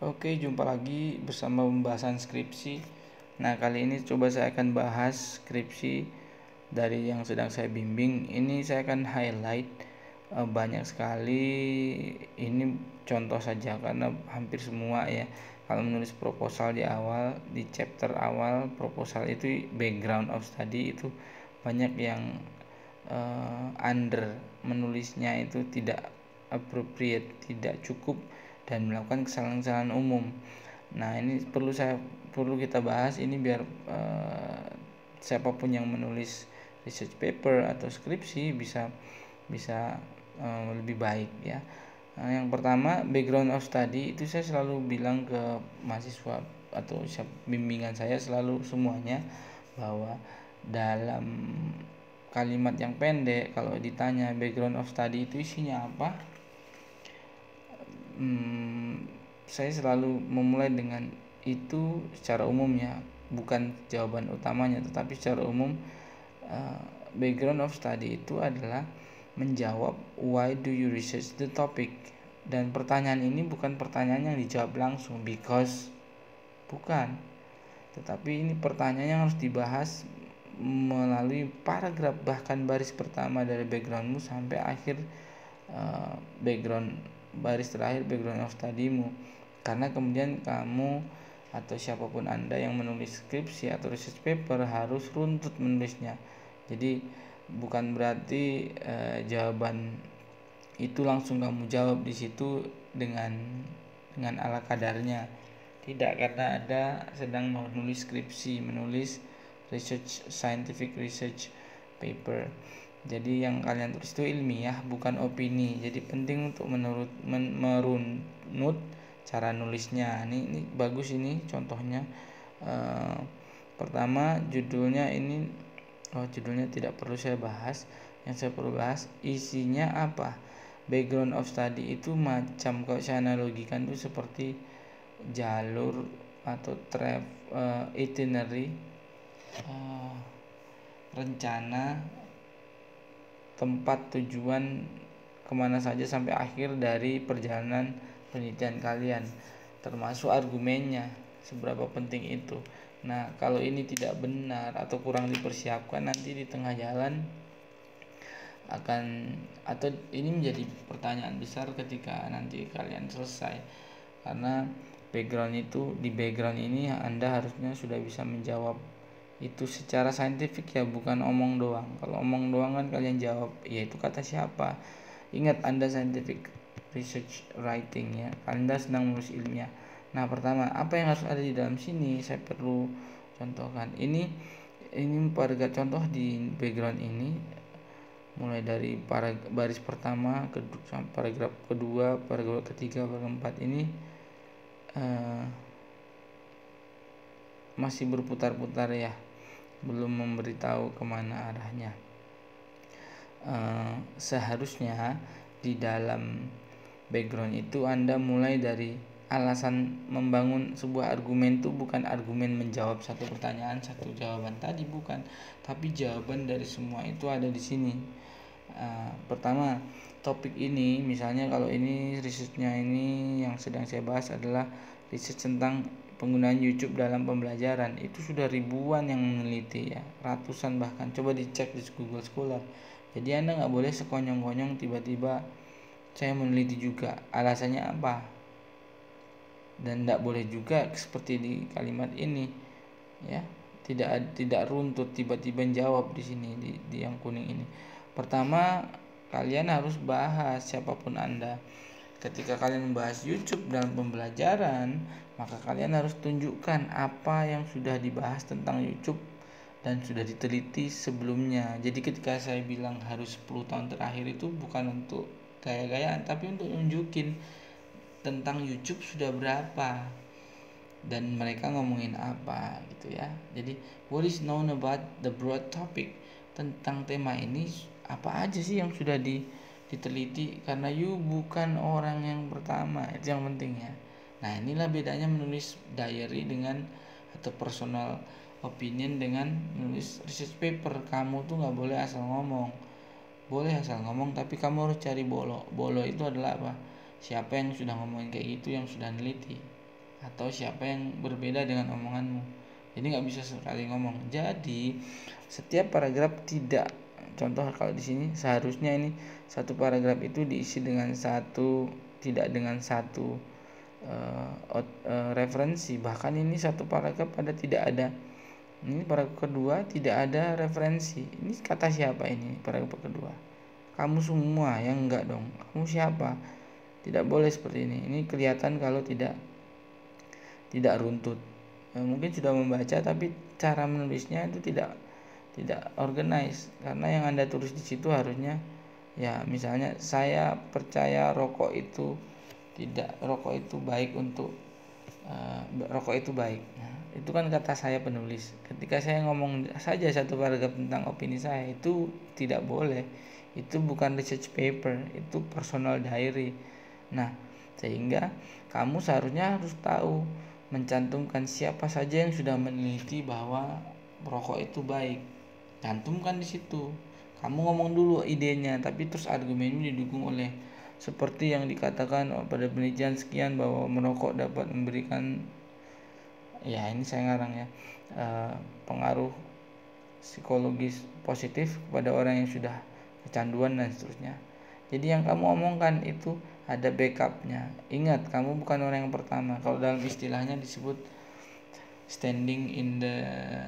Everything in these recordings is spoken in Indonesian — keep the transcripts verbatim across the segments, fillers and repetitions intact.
Oke, jumpa lagi bersama pembahasan skripsi. Nah, kali ini coba saya akan bahas skripsi dari yang sedang saya bimbing. Ini saya akan highlight eh, banyak sekali. Ini contoh saja karena hampir semua ya. Kalau menulis proposal di awal, di chapter awal proposal itu background of study itu banyak yang eh, under menulisnya itu tidak appropriate, tidak cukup dan melakukan kesalahan-kesalahan umum. Nah, ini perlu saya perlu kita bahas ini biar uh, siapapun yang menulis research paper atau skripsi bisa bisa uh, lebih baik ya. Nah, yang pertama, background of study itu saya selalu bilang ke mahasiswa atau bimbingan saya selalu semuanya bahwa dalam kalimat yang pendek kalau ditanya background of study itu isinya apa, hmm, saya selalu memulai dengan itu secara umum ya, bukan jawaban utamanya, tetapi secara umum uh, background of study itu adalah menjawab why do you research the topic. Dan pertanyaan ini bukan pertanyaan yang dijawab langsung because, bukan, tetapi ini pertanyaan yang harus dibahas melalui paragraf bahkan baris pertama dari backgroundmu sampai akhir uh, background baris terakhir background of studymu, karena kemudian kamu atau siapapun Anda yang menulis skripsi atau research paper harus runtut menulisnya. Jadi bukan berarti uh, jawaban itu langsung kamu jawab di situ dengan dengan ala kadarnya. Tidak, karena Anda sedang menulis skripsi, menulis research scientific research paper. Jadi yang kalian tulis itu ilmiah, bukan opini. Jadi penting untuk menurut men, merunut cara nulisnya. Ini, ini bagus ini contohnya. Uh, pertama judulnya ini, oh judulnya tidak perlu saya bahas. Yang saya perlu bahas isinya apa. Background of study itu macam, kalau saya analogikan itu seperti jalur atau travel uh, itinerary, uh, rencana tempat tujuan kemana saja sampai akhir dari perjalanan penelitian kalian, termasuk argumennya seberapa penting itu. Nah, kalau ini tidak benar atau kurang dipersiapkan, nanti di tengah jalan akan, atau ini menjadi pertanyaan besar ketika nanti kalian selesai, karena background itu, di background ini Anda harusnya sudah bisa menjawab itu secara saintifik ya, bukan omong doang. Kalau omong doang kan kalian jawab ya itu kata siapa. Ingat, Anda scientific research writing ya, Anda sedang menulis ilmiah. Nah, pertama apa yang harus ada di dalam sini, saya perlu contohkan. Ini ini pada contoh di background ini, mulai dari baris pertama, kedua, paragraf kedua, paragraf ketiga, paragraf keempat ini uh, masih berputar-putar ya, belum memberitahu kemana arahnya. Uh, seharusnya di dalam background itu Anda mulai dari alasan membangun sebuah argumen itu bukan argumen menjawab satu pertanyaan satu jawaban tadi, bukan, tapi jawaban dari semua itu ada di sini. Uh, pertama, topik ini misalnya kalau ini risetnya ini yang sedang saya bahas adalah riset tentang penggunaan YouTube dalam pembelajaran. Itu sudah ribuan yang meneliti ya, ratusan bahkan, coba dicek di Google Scholar. Jadi Anda nggak boleh sekonyong-konyong tiba-tiba saya meneliti juga, alasannya apa, dan tidak boleh juga seperti di kalimat ini ya, tidak tidak runtut tiba-tiba jawab di sini di, di yang kuning ini. Pertama, kalian harus bahas siapapun Anda. Ketika kalian membahas YouTube dalam pembelajaran, maka kalian harus tunjukkan apa yang sudah dibahas tentang YouTube dan sudah diteliti sebelumnya. Jadi ketika saya bilang harus sepuluh tahun terakhir itu bukan untuk gaya-gayaan, tapi untuk nunjukin tentang YouTube sudah berapa dan mereka ngomongin apa gitu ya. Jadi what is known about the broad topic, tentang tema ini apa aja sih yang sudah di, diteliti, karena you bukan orang yang pertama, itu yang penting ya. Nah, inilah bedanya menulis diary dengan atau personal opinion dengan menulis research paper. Kamu tuh nggak boleh asal ngomong, boleh asal ngomong tapi kamu harus cari bolo. Bolo itu adalah apa? Siapa yang sudah ngomongin kayak gitu, yang sudah neliti. atau siapa yang berbeda dengan omonganmu. Jadi nggak bisa sekali ngomong. Jadi setiap paragraf tidak, contoh kalau di sini seharusnya ini satu paragraf itu diisi dengan satu, tidak dengan satu uh, uh, referensi. Bahkan ini satu paragraf pada tidak ada, ini paragraf kedua tidak ada referensi. Ini kata siapa ini paragraf kedua? Kamu semua yang enggak dong. Kamu siapa? Tidak boleh seperti ini. Ini kelihatan kalau tidak tidak runtut. Ya, mungkin sudah membaca tapi cara menulisnya itu tidak tidak organize, karena yang Anda tulis di situ harusnya ya misalnya saya percaya rokok itu tidak rokok itu baik untuk uh, rokok itu baik. Nah, itu kan kata saya penulis. Ketika saya ngomong saja satu paragraf tentang opini saya, itu tidak boleh. Itu bukan research paper, itu personal diary. Nah, sehingga kamu seharusnya harus tahu mencantumkan siapa saja yang sudah meneliti bahwa rokok itu baik. Cantumkan di situ. Kamu ngomong dulu idenya, tapi terus argumennya didukung oleh seperti yang dikatakan pada penelitian sekian bahwa merokok dapat memberikan, ya ini saya ngarang ya, uh, pengaruh psikologis positif kepada orang yang sudah kecanduan dan seterusnya. Jadi yang kamu omongkan itu ada backupnya. Ingat, kamu bukan orang yang pertama. Kalau dalam istilahnya disebut standing in the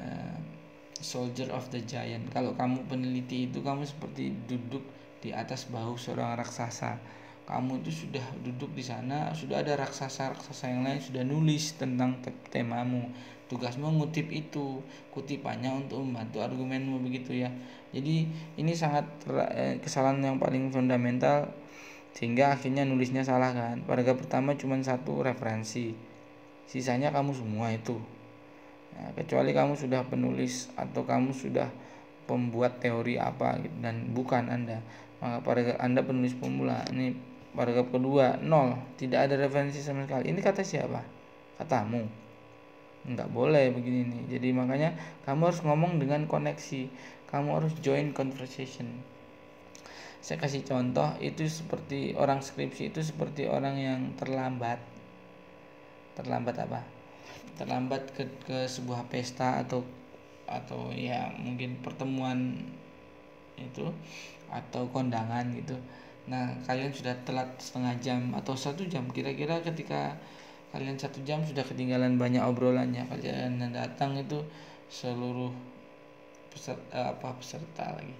soldier of the giant. Kalau kamu peneliti itu kamu seperti duduk di atas bahu seorang raksasa. Kamu itu sudah duduk di sana, sudah ada raksasa-raksasa yang lain sudah nulis tentang temamu. Tugasmu ngutip itu, kutipannya untuk membantu argumenmu, begitu ya. Jadi ini sangat kesalahan yang paling fundamental, sehingga akhirnya nulisnya salah kan. Paragraf pertama cuma satu referensi, sisanya kamu semua itu. Nah, kecuali kamu sudah penulis atau kamu sudah pembuat teori apa gitu, dan bukan Anda, maka paragraf Anda penulis pemula. Ini paragraf kedua nol, tidak ada referensi sama sekali. Ini kata siapa? Katamu. Enggak boleh begini nih. Jadi makanya kamu harus ngomong dengan koneksi, kamu harus join conversation. Saya kasih contoh, itu seperti orang skripsi itu seperti orang yang terlambat. Terlambat apa? Terlambat ke, ke sebuah pesta atau atau ya mungkin pertemuan itu atau kondangan gitu. Nah, kalian sudah telat setengah jam atau satu jam. Kira-kira ketika kalian satu jam sudah ketinggalan banyak obrolannya, kalian datang itu seluruh peserta, apa peserta lagi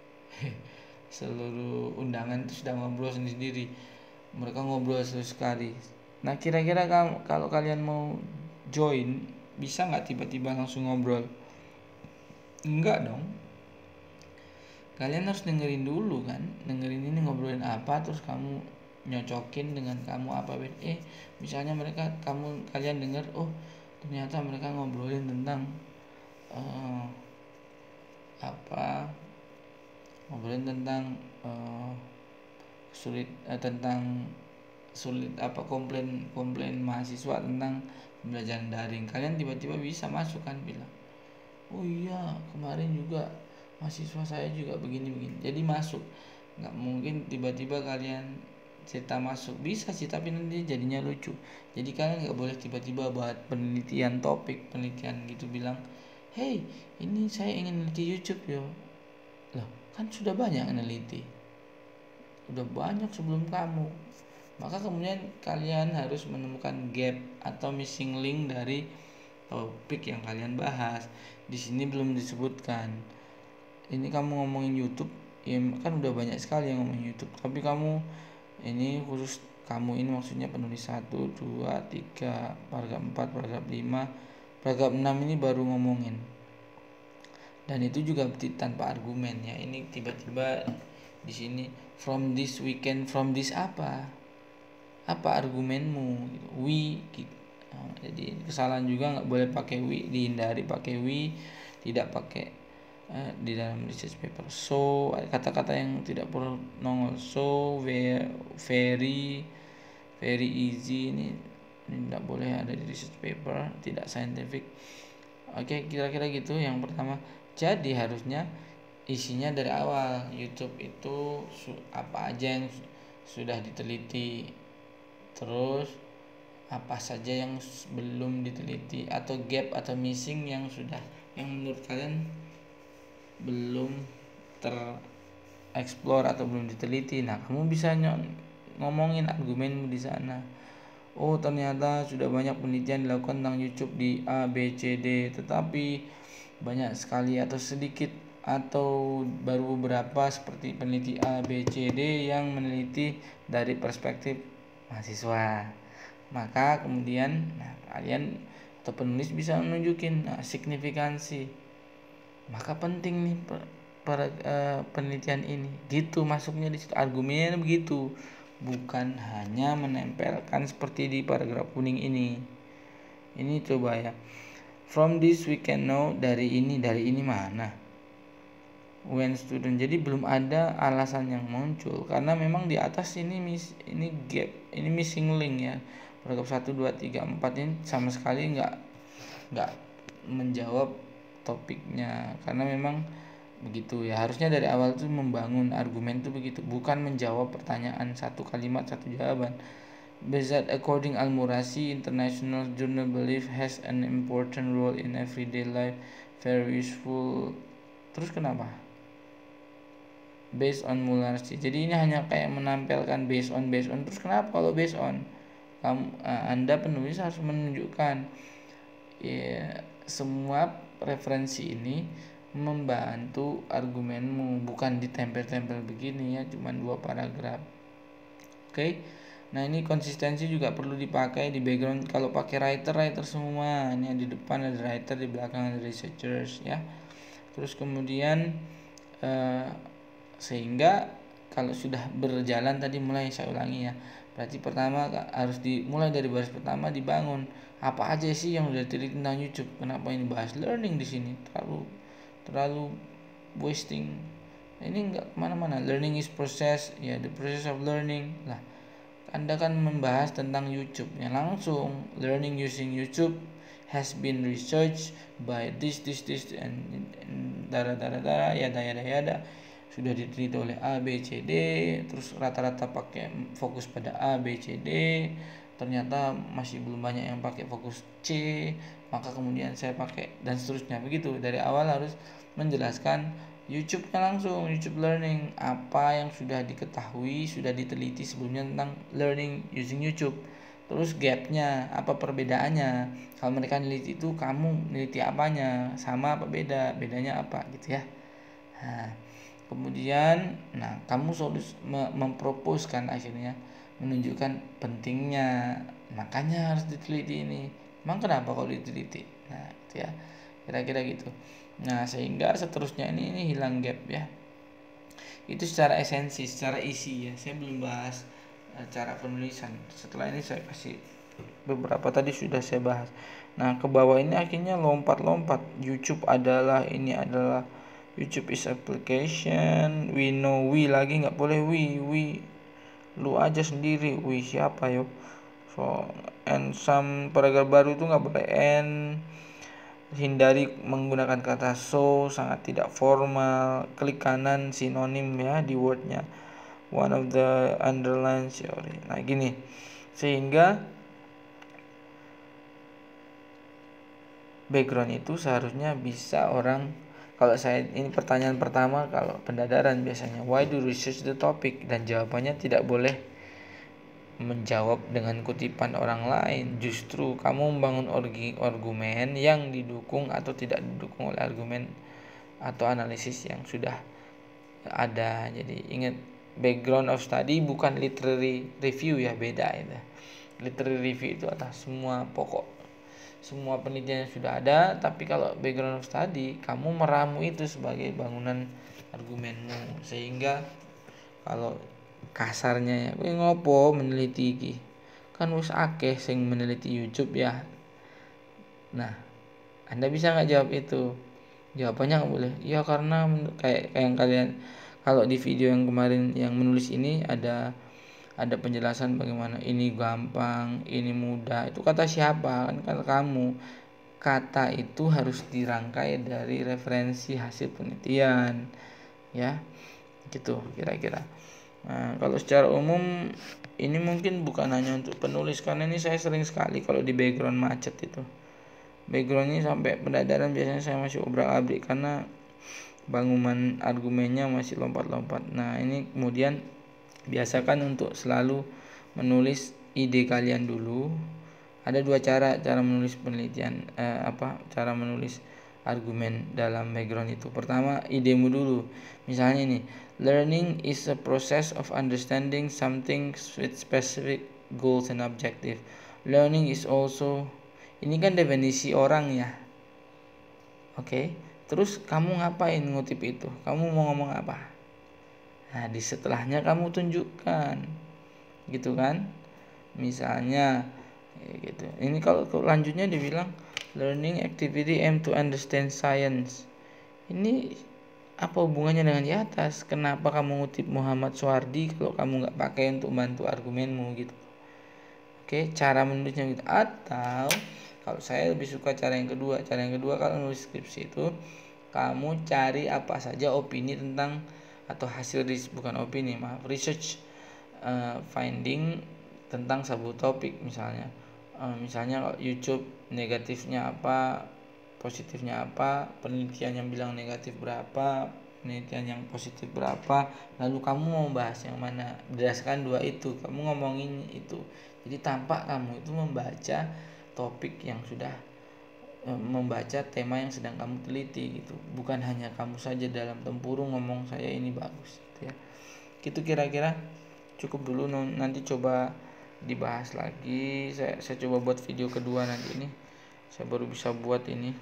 seluruh undangan itu sudah ngobrol sendiri-sendiri. Mereka ngobrol seru sekali. Nah, kira-kira kalau kalian mau join, bisa nggak tiba-tiba langsung ngobrol? Enggak dong. Kalian harus dengerin dulu kan, dengerin ini ngobrolin apa, terus kamu nyocokin dengan kamu apa eh misalnya mereka kamu kalian dengar, oh ternyata mereka ngobrolin tentang uh, apa ngobrolin tentang uh, sulit uh, tentang sulit apa komplain komplain mahasiswa tentang pembelajaran daring. Kalian tiba-tiba bisa masuk kan, bilang, oh iya kemarin juga mahasiswa saya juga begini-begini. Jadi masuk. Nggak mungkin tiba-tiba kalian cerita masuk, bisa sih tapi nanti jadinya lucu. Jadi kalian nggak boleh tiba-tiba buat penelitian topik penelitian gitu bilang, hey ini saya ingin neliti YouTube yo. Loh kan sudah banyak yang neliti, udah banyak sebelum kamu. Maka kemudian kalian harus menemukan gap atau missing link dari topik yang kalian bahas. Di sini belum disebutkan. Ini kamu ngomongin YouTube, ya kan udah banyak sekali yang ngomongin YouTube. Tapi kamu ini khusus kamu ini maksudnya penulis satu, dua, tiga, paragraf empat, paragraf lima, paragraf enam ini baru ngomongin. Dan itu juga tanpa argumen ya. Ini tiba-tiba di sini from this weekend, from this apa? Apa argumenmu? We gitu. Nah, jadi kesalahan juga nggak boleh pakai we, dihindari pakai we, tidak pakai uh, di dalam research paper. So kata-kata yang tidak perlu nongol. So very very easy ini, ini tidak boleh ada di research paper, tidak scientific. Oke, kira-kira gitu yang pertama. Jadi harusnya isinya dari awal. YouTube itu apa aja yang sudah diteliti, terus apa saja yang belum diteliti atau gap atau missing yang sudah yang menurut kalian belum tereksplor atau belum diteliti. Nah, kamu bisa ngomongin argumenmu di sana. Oh, ternyata sudah banyak penelitian dilakukan tentang YouTube di A, B, C, D, tetapi banyak sekali atau sedikit atau baru beberapa seperti peneliti A, B, C, D yang meneliti dari perspektif mahasiswa. Maka kemudian nah, kalian atau penulis bisa menunjukin nah, signifikansi. Maka penting nih per, per, uh, penelitian ini. Gitu masuknya di situ, argumennya begitu. Bukan hanya menempelkan seperti di paragraf kuning ini. Ini coba ya. From this we can know, dari ini, dari ini mana? When student, jadi belum ada alasan yang muncul karena memang di atas ini miss, ini gap, ini missing link ya. Paragraf satu, dua, tiga, empat ini sama sekali enggak enggak menjawab topiknya karena memang begitu ya. Harusnya dari awal tuh membangun argumen tuh begitu, bukan menjawab pertanyaan satu kalimat satu jawaban. Bezat according Al-Murasi, International Journal belief has an important role in everyday life, very useful. Terus kenapa? Based on Murasi. Jadi ini hanya kayak menampilkan based on based on. Terus kenapa kalau based on? Kamu, Anda penulis harus menunjukkan ya, semua referensi ini membantu argumenmu, bukan ditempel-tempel begini ya, cuma dua paragraf. Oke. Okay? Nah, ini konsistensi juga perlu dipakai di background. Kalau pakai writer, writer semua. Ini di depan ada writer, di belakang ada researchers ya. Terus kemudian eh, sehingga kalau sudah berjalan tadi mulai saya ulangi ya. Berarti pertama harus dimulai dari baris pertama dibangun. Apa aja sih yang udah diteliti tentang YouTube? Kenapa ini bahas learning di sini? Terlalu terlalu wasting. Ini enggak kemana-mana. Learning is process, ya, the process of learning. Lah, Anda kan membahas tentang YouTube ya, langsung learning using YouTube has been researched by this this this and, and dara dara dara ya daya daya da sudah diteliti oleh A, B, C, D. Terus rata-rata pakai fokus pada A, B, C, D. Ternyata masih belum banyak yang pakai fokus C. Maka kemudian saya pakai dan seterusnya. Begitu, dari awal harus menjelaskan YouTube-nya langsung, YouTube Learning. Apa yang sudah diketahui, sudah diteliti sebelumnya tentang learning using YouTube. Terus gapnya, apa perbedaannya. Kalau mereka neliti itu, kamu neliti apanya, sama apa beda, bedanya apa gitu ya. Nah, kemudian nah kamu solus memproposkan akhirnya menunjukkan pentingnya, makanya harus diteliti ini. Emang kenapa kalau diteliti? Nah itu ya, kira-kira gitu. Nah sehingga seterusnya ini ini hilang gap ya. Itu secara esensi, secara isi ya. Saya belum bahas uh, cara penulisan. Setelah ini saya kasih beberapa tadi sudah saya bahas. Nah ke bawah ini akhirnya lompat-lompat. YouTube adalah ini adalah YouTube is application, we know we lagi nggak boleh we we lu aja sendiri we siapa yo. So and some paragraf baru itu nggak boleh and, hindari menggunakan kata so, sangat tidak formal. Klik kanan sinonim ya di wordnya, one of the underline theory. Nah gini, sehingga background itu seharusnya bisa orang. Kalau saya ini pertanyaan pertama kalau pendadaran biasanya, why do research the topic, dan jawabannya tidak boleh menjawab dengan kutipan orang lain. Justru kamu membangun argumen yang didukung atau tidak didukung oleh argumen atau analisis yang sudah ada. Jadi ingat, background of study bukan literary review ya, beda itu. Literary review itu atas semua pokok, semua penelitian yang sudah ada. Tapi kalau background of study, kamu meramu itu sebagai bangunan argumenmu, sehingga kalau kasarnya ya, kowe ngopo meneliti iki, kan wis akeh sing meneliti YouTube ya. Nah Anda bisa nggak jawab itu? Jawabannya nggak boleh ya, karena kayak kayak yang kalian kalau di video yang kemarin yang menulis ini ada ada penjelasan bagaimana ini gampang, ini mudah. Itu kata siapa? Kan kata kamu. Kata itu harus dirangkai dari referensi hasil penelitian ya, gitu kira-kira. Nah kalau secara umum ini mungkin bukan hanya untuk penulis, karena ini saya sering sekali kalau di background macet itu. Background ini sampai pendadaran biasanya saya masih obrak-abrik karena bangunan argumennya masih lompat-lompat. Nah, ini kemudian biasakan untuk selalu menulis ide kalian dulu. Ada dua cara cara menulis penelitian eh, apa cara menulis argumen dalam background itu. Pertama, idemu dulu. Misalnya ini, learning is a process of understanding something with specific goals and objective. Learning is also, ini kan definisi orang ya. Oke, okay. Terus kamu ngapain ngutip itu? Kamu mau ngomong apa? Nah, di setelahnya kamu tunjukkan, gitu kan? Misalnya, gitu. Ini kalau lanjutnya dibilang learning activity aim to understand science. Ini apa hubungannya dengan di atas? Kenapa kamu ngutip Muhammad Suwardi kalau kamu nggak pakai untuk bantu argumenmu gitu? Oke, cara menulisnya gitu. Atau kalau saya lebih suka cara yang kedua. Cara yang kedua kalau nulis skripsi itu kamu cari apa saja opini tentang atau hasil bukan opini maaf research uh, finding tentang sebuah topik. Misalnya uh, misalnya kalau YouTube negatifnya apa, positifnya apa, penelitian yang bilang negatif berapa, penelitian yang positif berapa, lalu kamu mau bahas yang mana berdasarkan dua itu, kamu ngomongin itu. Jadi tampak kamu itu membaca topik yang sudah membaca tema yang sedang kamu teliti gitu, bukan hanya kamu saja dalam tempurung ngomong saya ini bagus gitu ya. Gitu kira-kira cukup dulu, nanti coba dibahas lagi. Saya saya coba buat video kedua nanti, ini saya baru bisa buat ini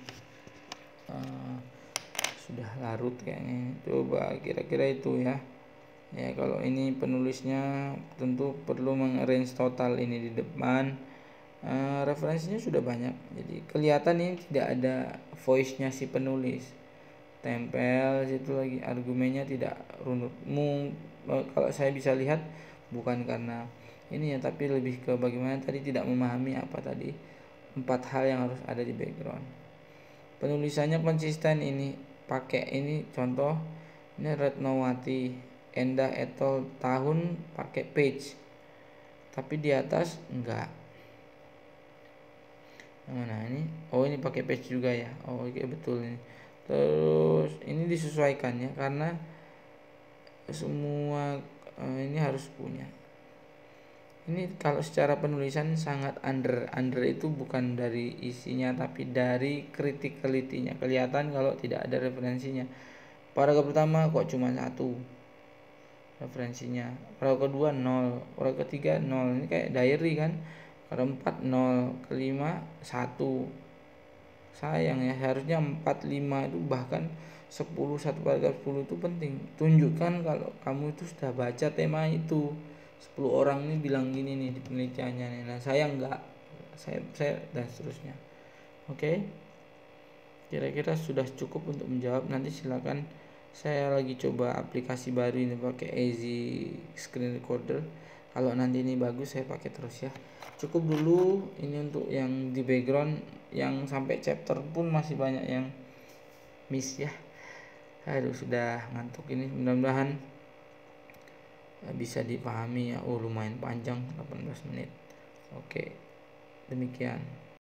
uh, sudah larut kayaknya. Coba kira-kira itu ya. Ya kalau ini penulisnya tentu perlu mengarrange total ini di depan. Uh, referensinya sudah banyak, jadi kelihatan ini tidak ada voice-nya si penulis, tempel situ lagi argumennya tidak runut. Mung, kalau saya bisa lihat bukan karena ini ya, tapi lebih ke bagaimana tadi tidak memahami apa tadi empat hal yang harus ada di background. Penulisannya konsisten, ini pakai ini contoh ini Retnowati Endah Etol tahun pakai page, tapi di atas enggak. Yang mana ini? Oh ini pakai page juga ya. Oh iya betul ini. Terus ini disesuaikan ya, karena semua uh, ini harus punya. Ini kalau secara penulisan sangat under under itu bukan dari isinya tapi dari criticality-nya. Kelihatan kalau tidak ada referensinya. Paragraf pertama kok cuma satu referensinya. Paragraf kedua nol, paragraf ketiga nol. Ini kayak diary kan. Keempat nol, kelima satu. Sayang ya, harusnya empat, lima itu bahkan sepuluh, satu paragraf sepuluh itu penting. Tunjukkan kalau kamu itu sudah baca tema itu. sepuluh orang ini bilang gini nih di penelitiannya nih. Nah, saya enggak. Saya saya dan seterusnya. Oke. Kira-kira sudah cukup untuk menjawab. Nanti silakan, saya lagi coba aplikasi baru ini pakai Easy Screen Recorder. Kalau nanti ini bagus saya pakai terus ya. Cukup dulu ini untuk yang di background, yang sampai chapter pun masih banyak yang miss ya. Aduh sudah ngantuk ini, mudah-mudahan bisa dipahami ya. Oh lumayan panjang delapan belas menit. Oke, demikian.